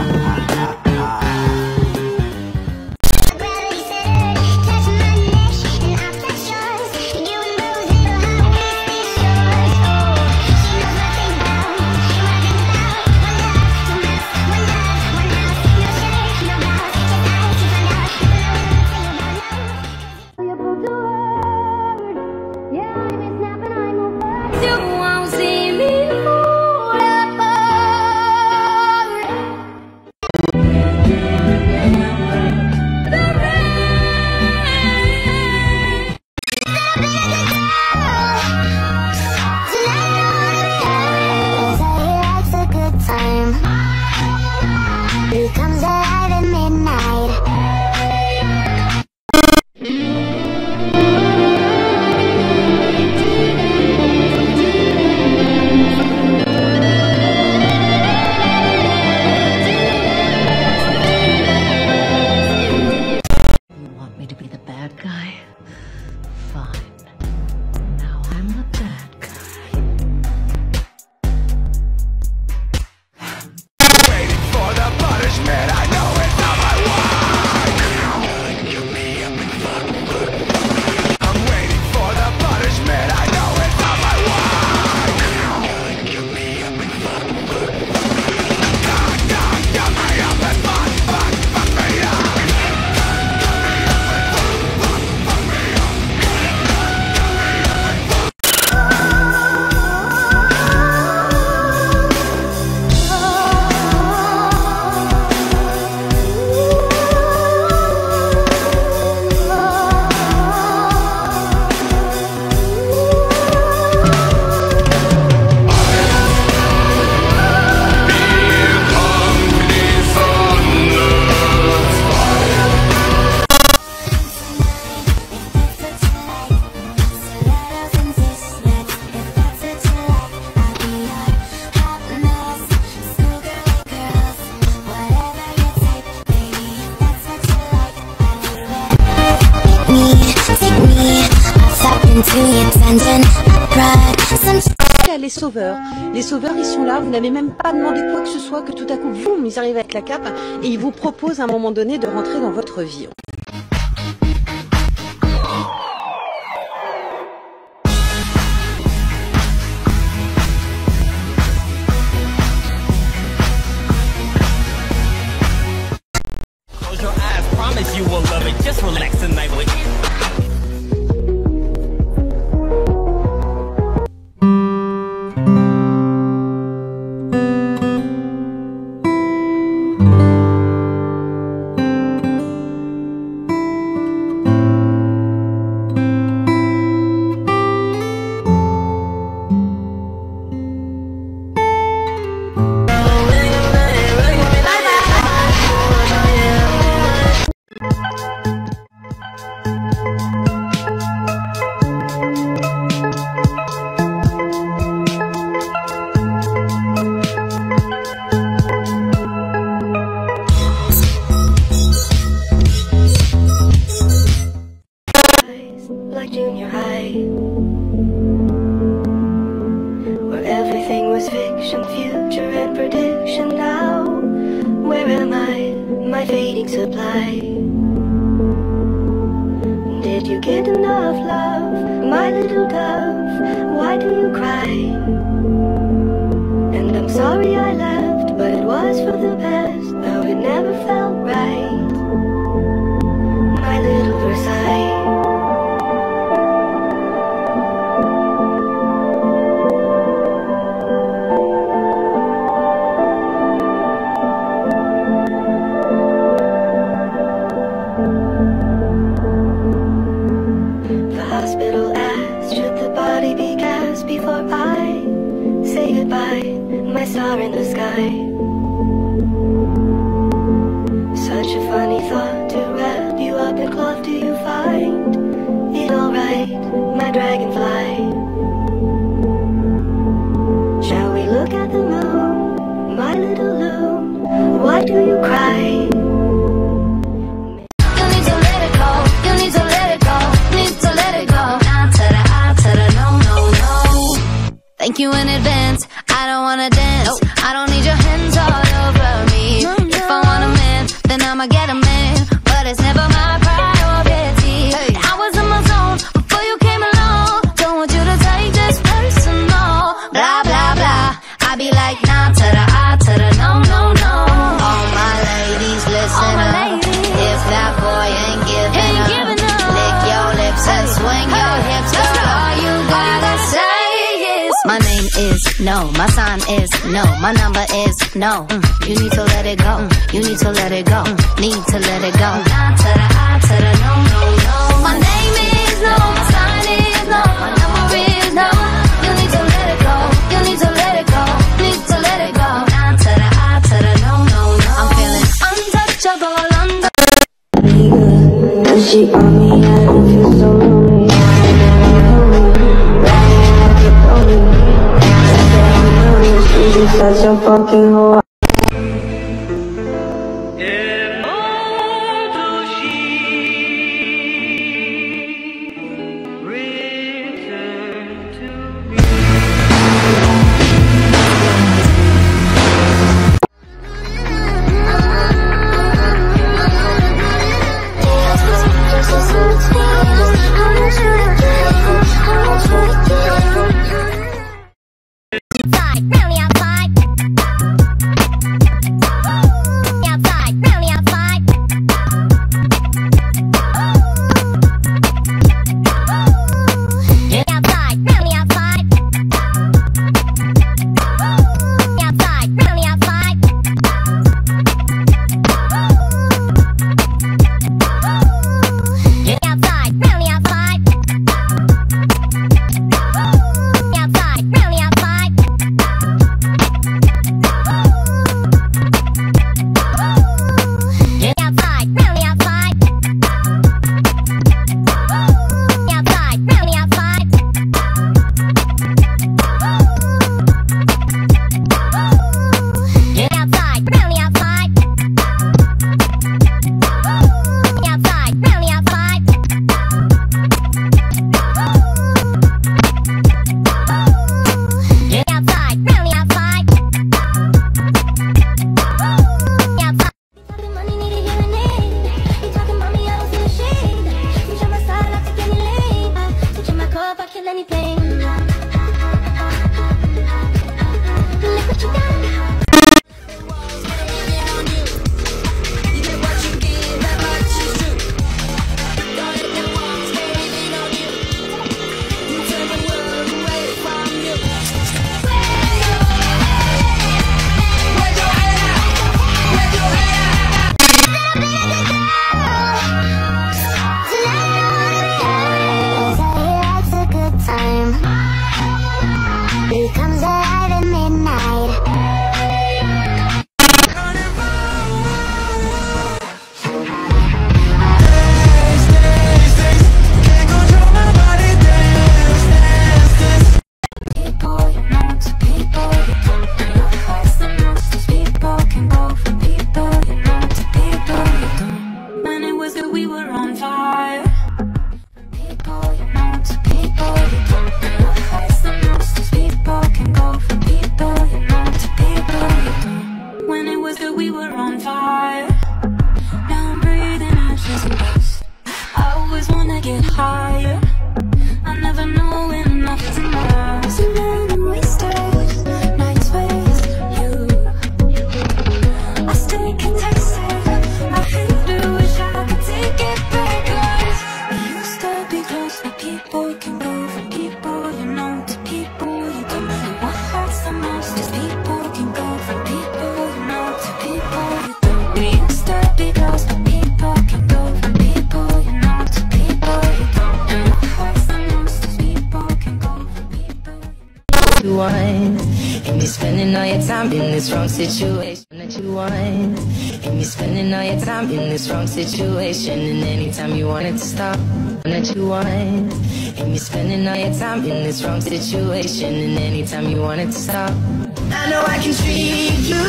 Les sauveurs. Les sauveurs, ils sont là, vous n'avez même pas demandé quoi que ce soit, que tout à coup, boum, ils arrivent avec la cape et ils vous proposent à un moment donné de rentrer dans votre vie. Close your eyes, promise you will love it. Just relax tonight, boy. Like junior high, where everything was fiction, future and prediction. Now, where am I, my fading supply? Did you get enough love, my little dove? Why do you cry? And I'm sorry I left, but it was for the best, though it never felt right. My little Versailles. Before I say goodbye, my star in the sky. Such a funny thought to wrap you up in cloth. Do you find it alright, my dragonfly? Shall we look at the moon, my little loon? Why do you cry? Thank you in advance, I don't wanna dance. I don't need your hands no. My sign is no. My number is no. You need to let it go. You need to let it go. Need to let it go. Nah to the I to the no, no, no. My name is no. My sign is no. My number is no. You need to let it go. You need to let it go. Need to let it go. Nah to the I to the no, no, no. I'm feeling untouchable. When she on me, I don't feel so lonely. She's such a fucking whore. And me spending all your time in this wrong situation that you want. And me spending all your time in this wrong situation. And anytime you want it to stop, that you want. And me spending all your time in this wrong situation. And anytime you want it to stop, I know I can treat you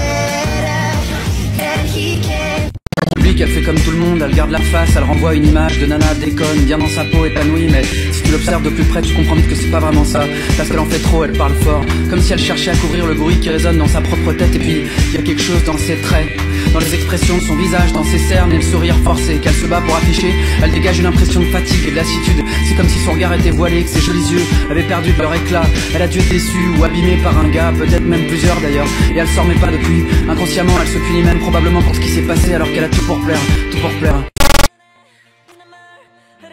better than he can. Elle fait comme tout le monde, elle garde la face, elle renvoie une image de nana déconne, bien dans sa peau, épanouie. Mais si tu l'observes de plus près, tu comprends vite que c'est pas vraiment ça. Parce qu'elle en fait trop, elle parle fort, comme si elle cherchait à couvrir le bruit qui résonne dans sa propre tête. Et puis, il y a quelque chose dans ses traits, dans les expressions de son visage, dans ses cernes et le sourire forcé qu'elle se bat pour afficher. Elle dégage une impression de fatigue et de lassitude. C'est comme si son regard était voilé, que ses jolis yeux avaient perdu de leur éclat. Elle a dû être déçue ou abîmée par un gars, peut-être même plusieurs d'ailleurs. Et elle s'en remet pas depuis. Inconsciemment, elle se punit même probablement pour ce qui s'est passé, alors qu'elle a tout pour plaire, tout pour plaire.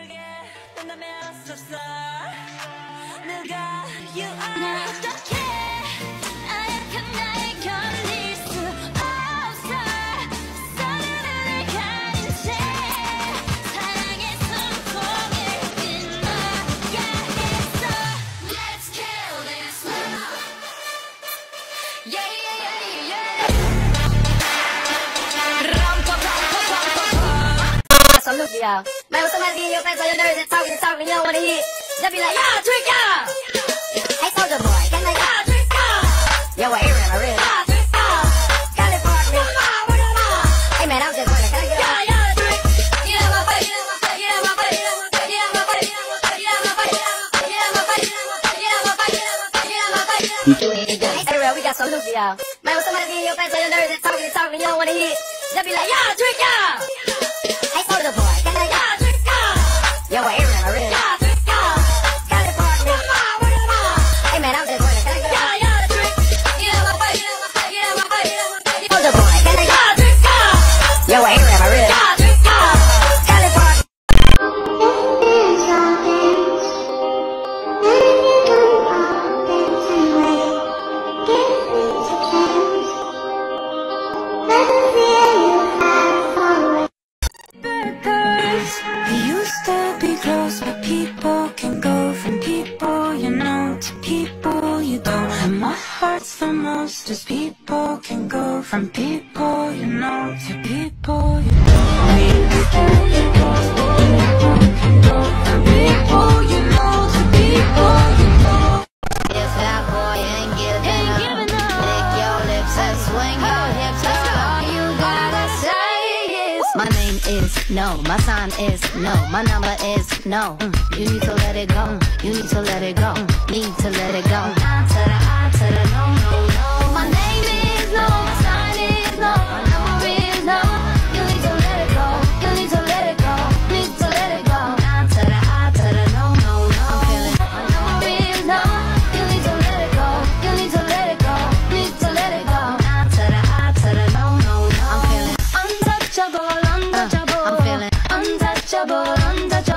You are y'all. Man, when somebody get in your face on your nerves and talking, you don't wanna hear it. Just be like, y'all, trick y'all. Hey, soldier boy, can I y'all trick y'all? Yo, what area am I real? Y'all trick y'all. California. Hey, man, I'm just wondering, can I get y'all? Y'all trick. Get out my face. Get out my face. Get out my face. Get out my face. Get out my face. Get out my face. Get out my face. Get out my face. Hey, real, we got some loot for y'all. Man, when somebody get in your face on your nerves and talking, you don't wanna hear it. Just be like, y'all trick y'all. Hey, soldier boy, can I y'all trick y'all? Yo, what area am I real? Y'all trick y'all. California. Hey, man, I'm just wondering, can I get y'all? Y'all trick. Get out my face. Get out my face. Soldier boy, can I y'all trick y'all? Yo, what area am I real? Y'all trick y'all. California. We used to be close, but people can go from people you know to people you don't. And my heart's the most, as people can go from people you know to people you don't. We used to be close, but people can go from people you know to people you don't. If that boy ain't giving up, lick your lips and swing your hips, girl, all you gotta say is my name is no, my sign is no, my number is no. You need to let it go, you need to let it go, need to let it go. I to the no, no, no. My name is no, my sign is no, my number is no. You need to let it go, you need to let it go, need to let it go. I to the no, no, no. I'm feeling my number is no. You need to let it go, you need to let it go, need to let it go. I to the no, no, no. I'm feeling untouchable, untouchable. I'm feeling untouchable, untouchable.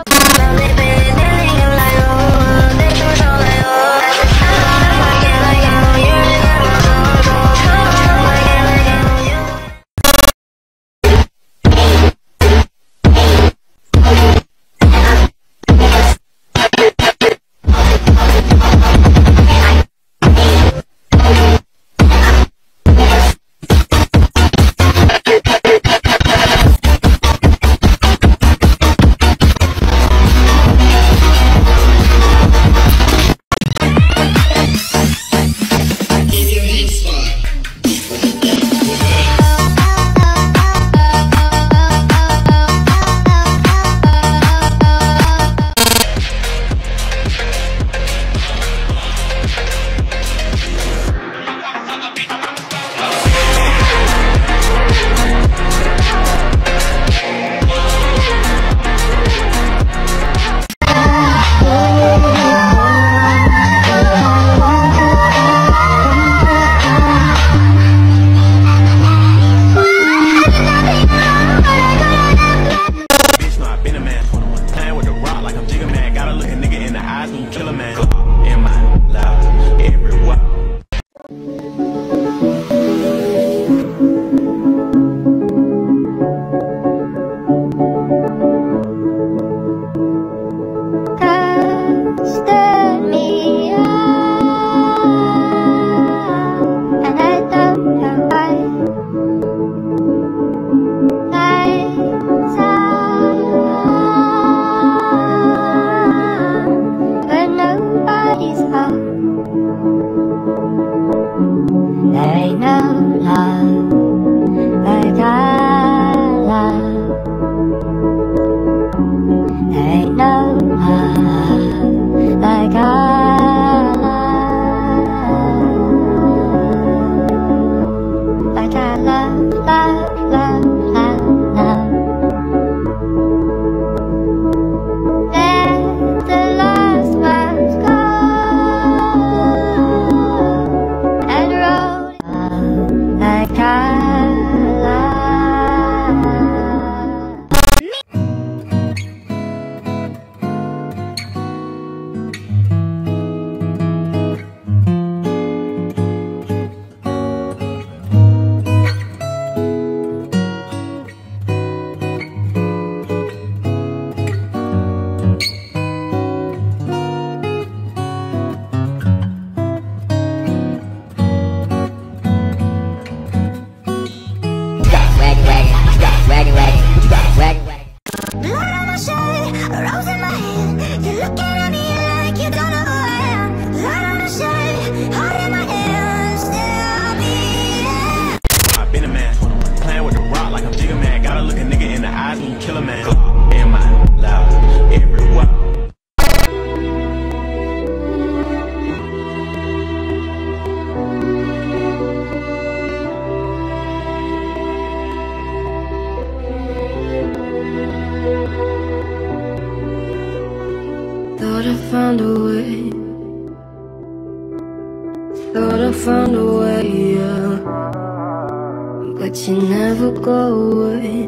a rose in my hand. You're looking at me like you don't know who I am. Light on the shade, heart in my hands. Still I'll be there. I've been a man, playing with the rock like I'm Jigga Man. Gotta look a nigga in the eyes when you kill a man. Am I loud everywhere? Thought I found a way. Thought I found a way, yeah. But you never go away.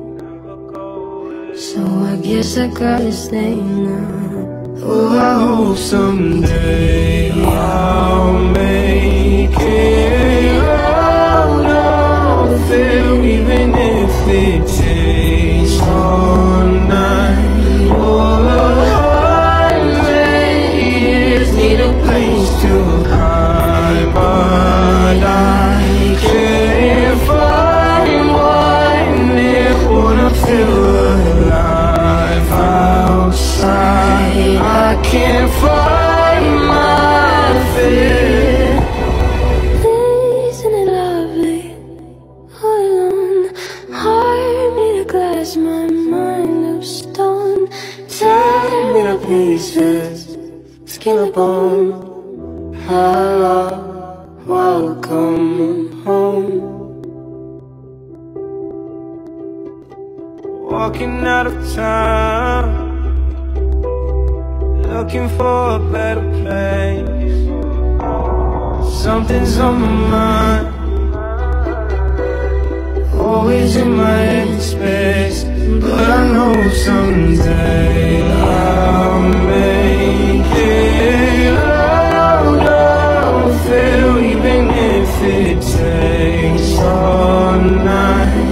So I guess I gotta stay now. Oh, I hope someday I'll make it out of there, even if it takes all night. Oh, need a place to hide, but I can't find one that wanna feel alive outside. I can't find my fear. Isn't it lovely? All alone, heart made of glass, my mind of stone. Tear me to pieces, skin and bone. Hello, welcome home. Walking out of town, looking for a better place. Something's on my mind, always in my headspace. But I know someday I'll make it out of there, even if it takes all night.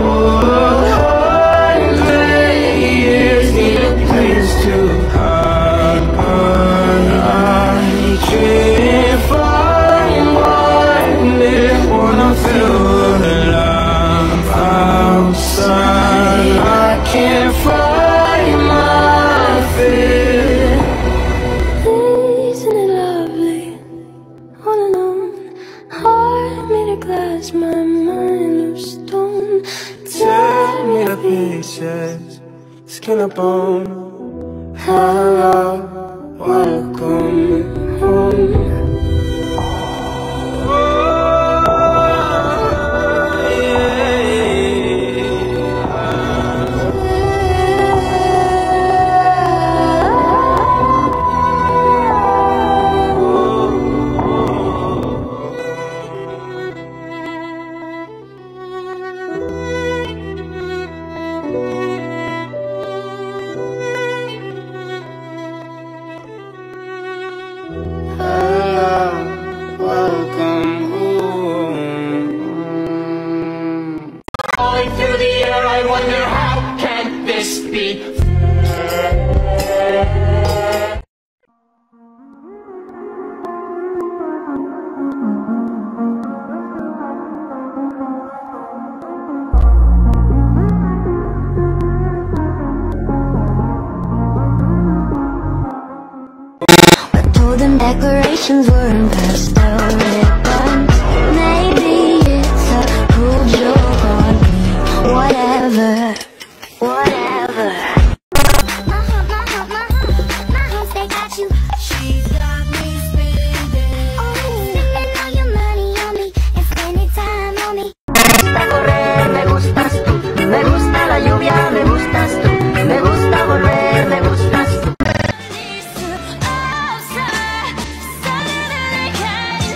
Oh, years need a place to hide, but I can't find one that wanna feel alive outside. I can't find my fear. Isn't it lovely? All alone, heart made of glass, my mind of stone. Tear me to pieces, skin and bone. Hello, welcome home. Falling through the air, I wonder how can this be? I told them decorations were in pastel ribbons. Maybe it's a cruel joke on me. Whatever, whatever. My house, they got you. She's got me spending. Oh, spending all your money on me and spending time on me. Me gusta correr, me gustas tú. Me gusta la lluvia, me gustas tú. Me gusta volver, me gustas tú. Outside, Saturday night.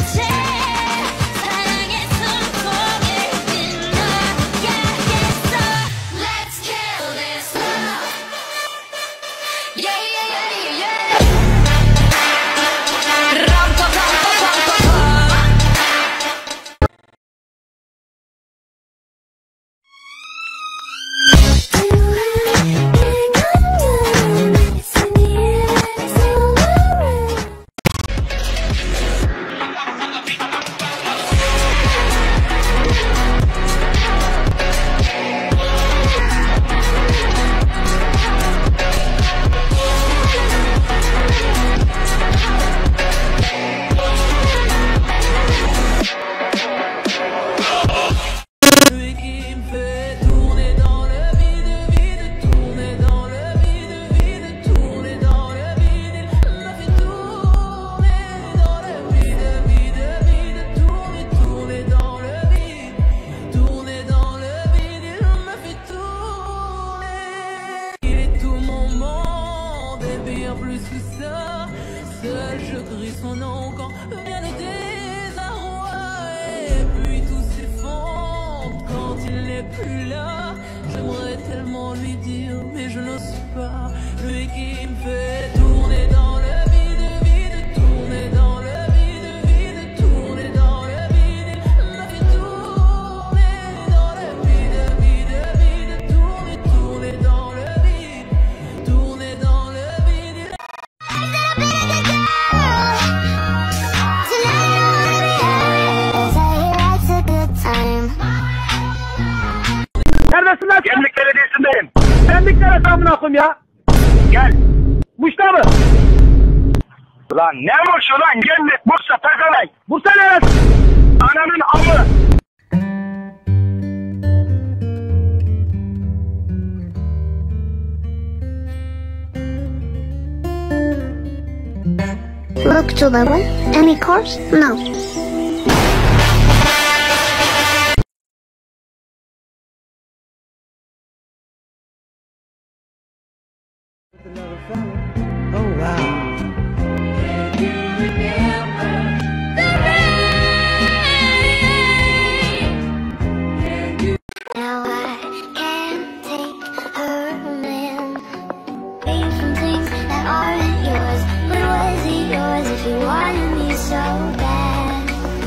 n'est plus là. J'aimerais tellement lui dire, mais je n'ose pas. Lui qui me fait tourner dans le vide, vide, tourner dans le vide, vide, tourner dans le vide. Me fait tourner dans le vide, vide, vide, tourner, tourner dans le vide, tourner dans le vide. Neredesin lan? Gemlik Belediyesi'ndeyim. Gemlik neresi amına koyayım ya? Gel. Muş'ta mı? Ulan ne Muş'u lan? Gemlik, Bursa, Pekalay. Bursa neresi? Ananın amı. Look to the right. Any cars? No. Oh wow. Now I can't take her man away from things that aren't yours. But was it yours if you wanted me so bad?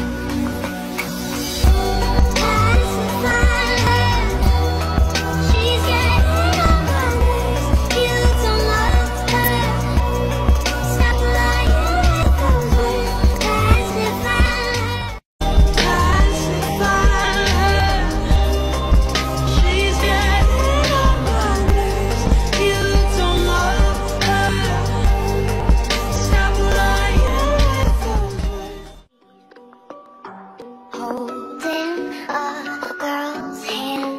She's getting on my nerves. You don't love her. Stop lying, it goes worse. Pacify her. Pacify her. She's getting on my nerves. You don't love her. Stop lying, it goes worse. Holding a girl's hand.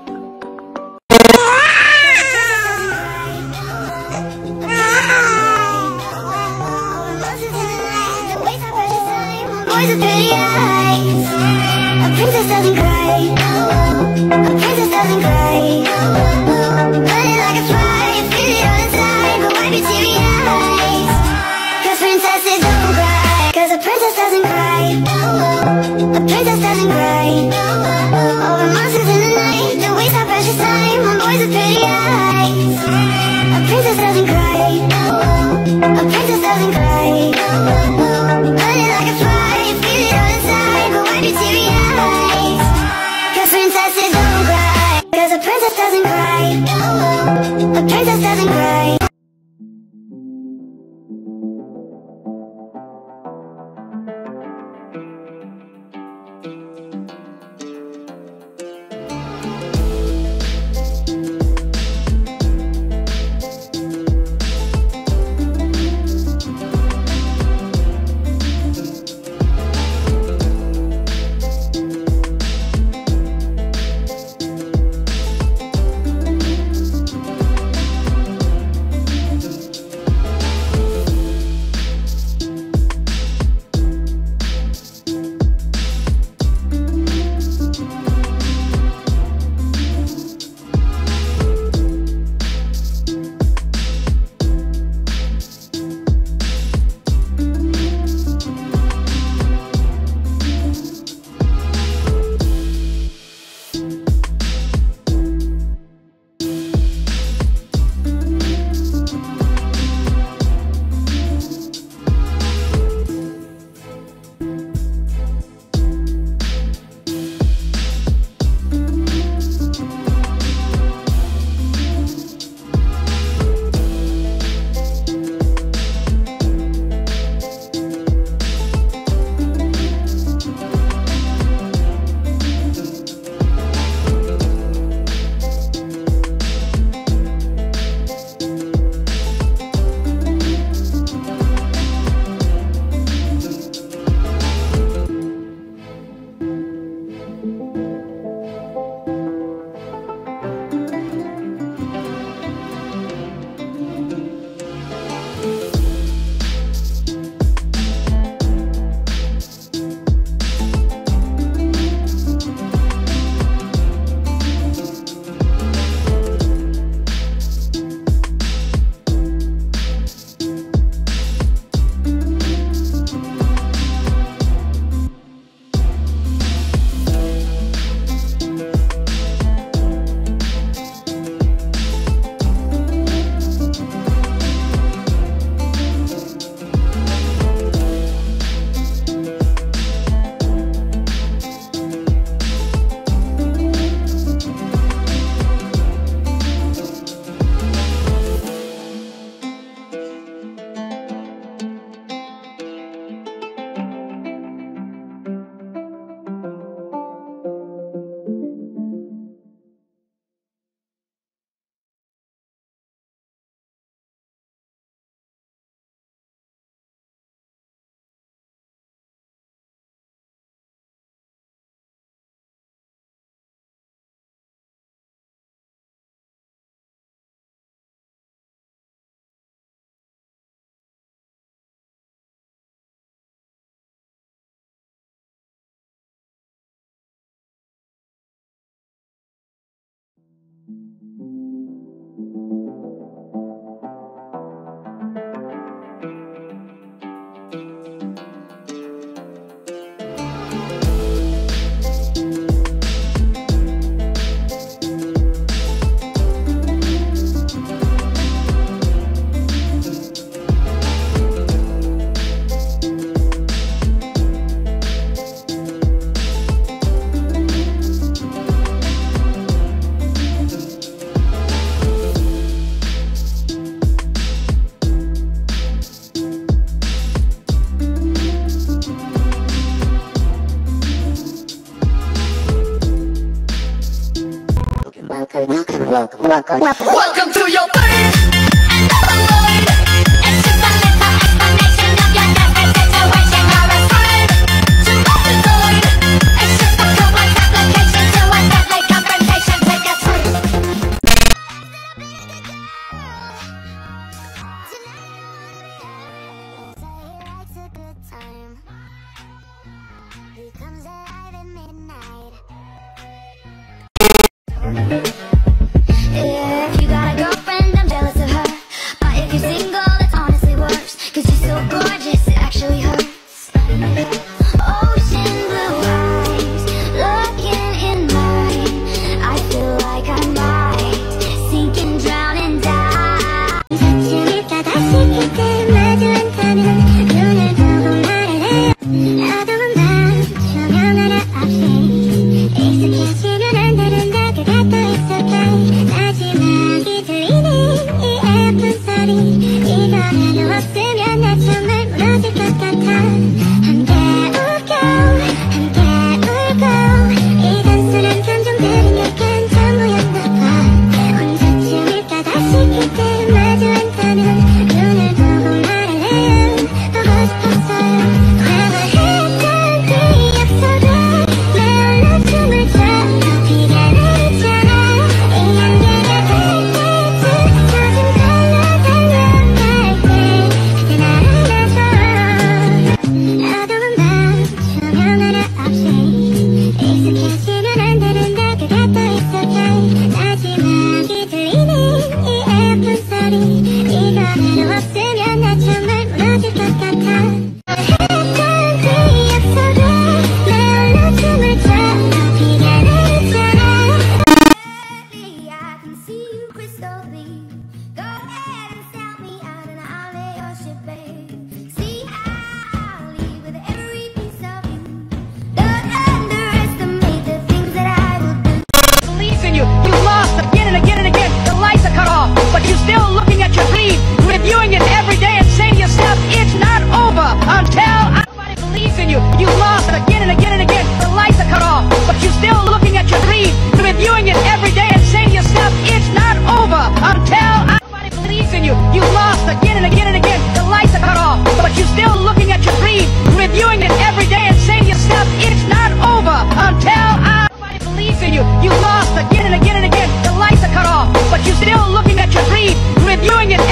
Boys with pretty eyes. A princess doesn't cry. A princess doesn't cry. Running like a fly, feel it all inside, but wipe your teary eyes. 'Cause princesses don't cry. 'Cause a princess doesn't cry. A princess doesn't cry. Over monsters in the night, don't waste our precious time on boys with pretty eyes. A princess doesn't cry. A princess doesn't cry. Running like a fly, feel it all inside, but wipe your teary eyes. 'Cause princesses don't cry. 'Cause a princess doesn't Welcome to your birth and the Lord. It's just a little explanation of your desperate situation. You're as hard to afford. It's just a complex application to a deadly confrontation. Take a swing. If you got a girlfriend, I'm jealous of her. But if you're single, it's honestly worse. Cause you're so gorgeous, it actually hurts. Ocean blue eyes, looking in mine. I feel like I might sink and drown and die. touch니까 다시 그때 마주 않다면 눈을 보고 말을 해요. 어두운 밤 조명 하나 없이 익숙해지면 안 되는데 그게 또 익숙해. 마지막이 들리는 이 아픈 소리 이거라도 없으면 나 정말 무너질 것 같아. 함께 울고 함께 울고 이 단순한 감정들이 꽤 전부였나 봐. 언제쯤일까 다시 그때 마주 않다면 눈을 보고 말을 해요. 보고 싶었어요. 과거했던 기억 속에 내 홀로 춤을 춰 비가 내리잖아. 이 안개가 될 때쯤 젖은 걸로 달려갈 때 그때 나를 안아줘. 어두운 밤 조명 하나 없이 익숙해지면 안 되는데 그게 또 익숙해. 마지막이 들리는 이 아픈 소리 이거라도 없으면 나 정말 무너질 것 같아. 했던 기억 속에 내 홀로 춤을 춰 비가 내리잖아. Baby, I can see you crystal clear. Go ahead and sell me out and I'll lay your ship bare. See, I'll leave with every piece of you. Don't underestimate the things that I will do. Belief in you. You lost again and again and again. The lights are cut off, but you're still looking at your dream, reviewing it every day and saying to yourself, it's not over until nobody believes in you. You lost again and again and again. The lights are cut off, but you're still looking at your dream, reviewing it every day and saying to yourself, it's not over until nobody believes in you. You lost again and again and again. The lights are cut off, but you're still looking at your dream, reviewing it every day and saying to yourself, it's not over until nobody believes in you. You lost again and again and again. The lights are cut off, but you're still looking at your dream, reviewing it